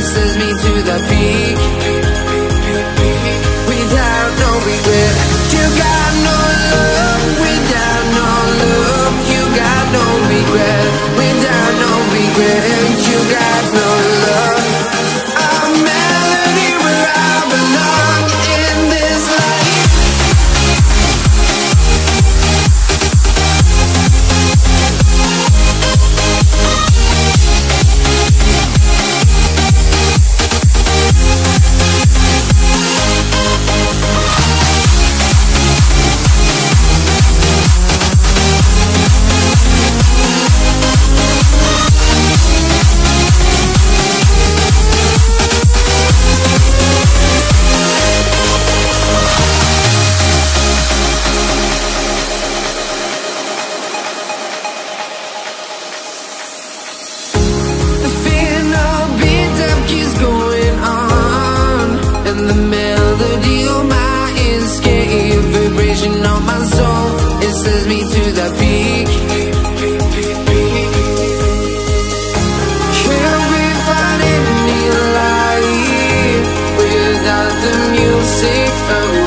sends me to the peak. Without no regret, you got no love. Without no love, you got no regret. Without no regret, you got no love. A melody where I belong in this life. The melody of my escape, vibration on my soul, it sends me to the peak. Can't we find any light without the music?